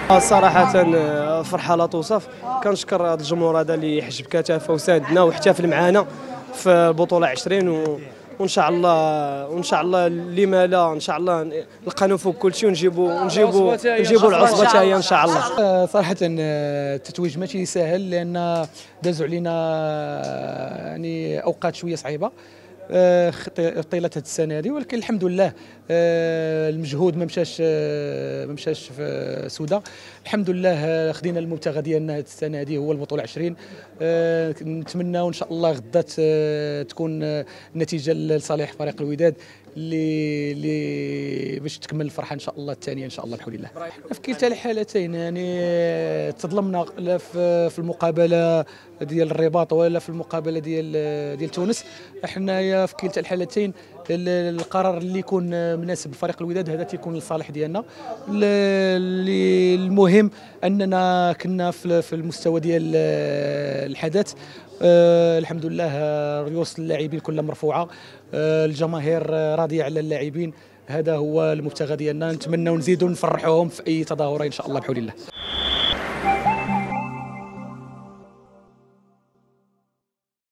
صراحة فرحة لا توصف. كنشكر هذا الجمهور هذا اللي حجب كتافه وساندنا واحتفل معنا في البطولة 20 وان شاء الله لما لا ان شاء الله نلقاو فوق كل شيء ونجيبوا العصبة حتى هي ان شاء الله. صراحة التتويج ماشي سهل لأن دازوا علينا يعني أوقات شوية صعيبة طيله هذه السنه هذه، ولكن الحمد لله المجهود ما مشاش في سودا. الحمد لله خدينا المبتغى ديالنا هذه السنه هذه هو البطوله 20. نتمنى ان شاء الله غدا تكون النتيجه لصالح فريق الوداد اللي باش تكمل الفرحه ان شاء الله الثانيه ان شاء الله بحول الله. في كلتا الحالتين يعني تظلمنا لا في المقابله ديال الرباط ولا في المقابله ديال تونس. حنايا في كلتا الحالتين القرار اللي يكون مناسب لفريق الوداد هذا تيكون للصالح ديالنا. المهم اننا كنا في المستوى ديال الحدث. الحمد لله رؤوس اللاعبين كلها مرفوعه، الجماهير راضيه على اللاعبين، هذا هو المبتغى ديالنا. نتمنى نزيدوا نفرحوهم في اي تظاهره ان شاء الله بحول الله.